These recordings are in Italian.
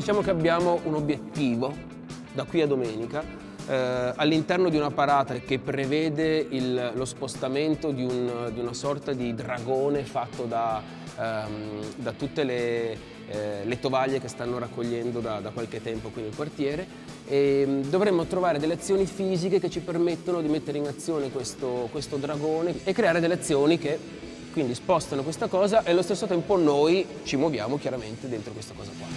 diciamo che abbiamo un obiettivo da qui a domenica all'interno di una parata che prevede lo spostamento di una sorta di dragone fatto da tutte le tovaglie che stanno raccogliendo da qualche tempo qui nel quartiere, e dovremmo trovare delle azioni fisiche che ci permettono di mettere in azione questo dragone e creare delle azioni che quindi spostano questa cosa, e allo stesso tempo noi ci muoviamo chiaramente dentro questa cosa qua.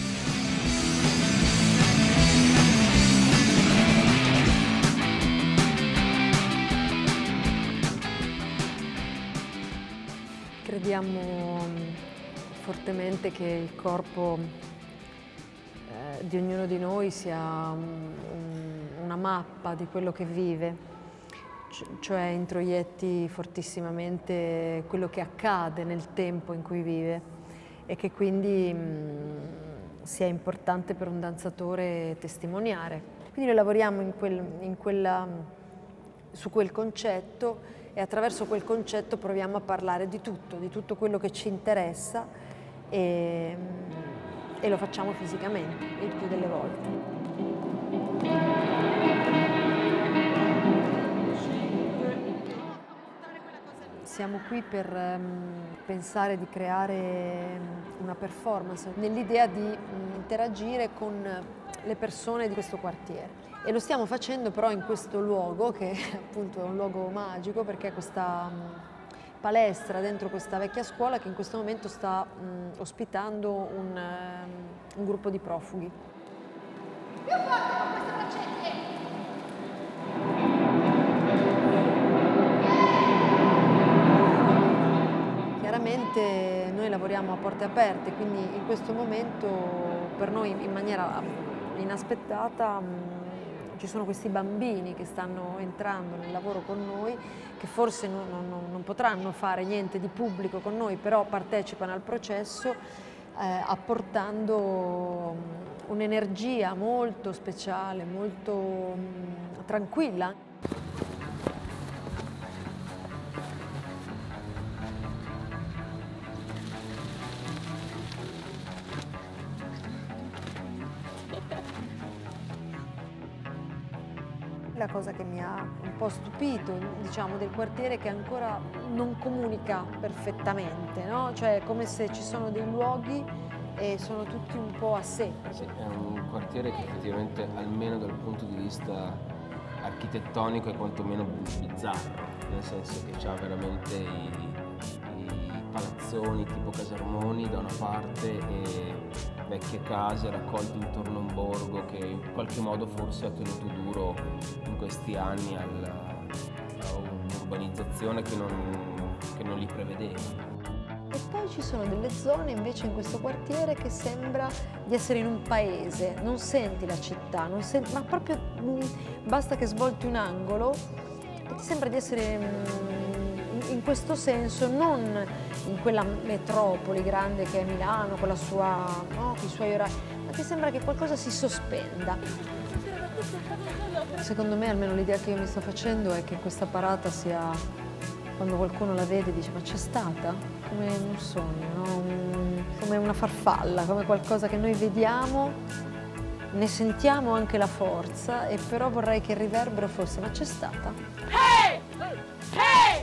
Crediamo fortemente che il corpo di ognuno di noi sia una mappa di quello che vive, cioè introietti fortissimamente quello che accade nel tempo in cui vive, e che quindi sia importante per un danzatore testimoniare. Quindi noi lavoriamo su quel concetto, e attraverso quel concetto proviamo a parlare di tutto quello che ci interessa, e lo facciamo fisicamente il più delle volte. Siamo qui per pensare di creare una performance nell'idea di interagire con le persone di questo quartiere. E lo stiamo facendo però in questo luogo, che appunto è un luogo magico, perché è questa palestra dentro questa vecchia scuola che in questo momento sta ospitando un gruppo di profughi. Più forte con queste braccette! Chiaramente noi lavoriamo a porte aperte, quindi in questo momento per noi in maniera inaspettata ci sono questi bambini che stanno entrando nel lavoro con noi, che forse non potranno fare niente di pubblico con noi, però partecipano al processo apportando un'energia molto speciale, molto tranquilla. La cosa che mi ha un po' stupito, diciamo, del quartiere è che ancora non comunica perfettamente, no? Cioè è come se ci sono dei luoghi e sono tutti un po' a sé. Sì, è un quartiere che effettivamente, almeno dal punto di vista architettonico, è quantomeno bizzarro, nel senso che ha veramente i palazzoni tipo Casermoni da una parte e vecchie case raccolte intorno a un borgo che in qualche modo forse ha tenuto duro in questi anni a un'urbanizzazione che non li prevedeva. E poi ci sono delle zone invece in questo quartiere che sembra di essere in un paese, non senti la città, ma proprio basta che svolti un angolo e ti sembra di essere in questo senso non in quella metropoli grande che è Milano con la sua, no, con i suoi orari, ma ti sembra che qualcosa si sospenda. Secondo me, almeno l'idea che io mi sto facendo è che questa parata sia, quando qualcuno la vede dice: ma c'è stata? Come un sogno, no? Come una farfalla, come qualcosa che noi vediamo, ne sentiamo anche la forza, e però vorrei che il riverbero fosse: ma c'è stata? Hey! Hey!